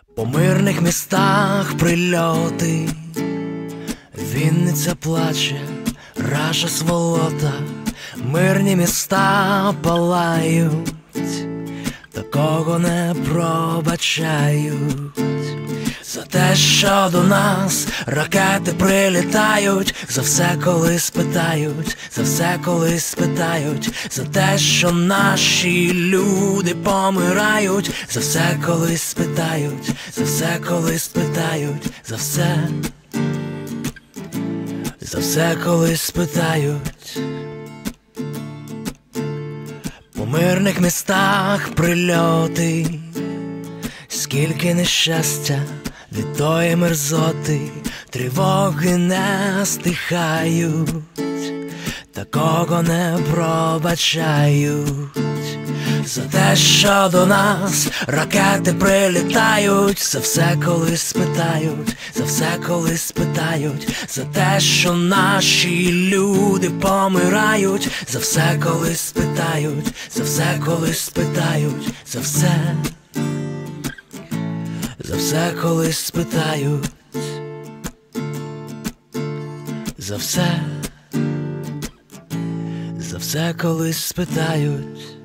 По мирних містах прильоти, Вінниця плаче, Раша сволота, мирні міста палають, такого не пробачають. За те, що до нас ракети прилітають, за все колись питають, за все колись питають, за те, що наші люди помирають, за все колись питають, за все колись питають, за все колись питають. По мирних містах прильоти, скільки нещастя від тої мерзоти, тривоги не стихають, такого не пробачають. За те, що до нас ракети прилітають, за все колись питають, за все колись питають, за те, що наші люди помирають, за все колись питають, за все колись питають, за все колись спитають, за все колись спитають.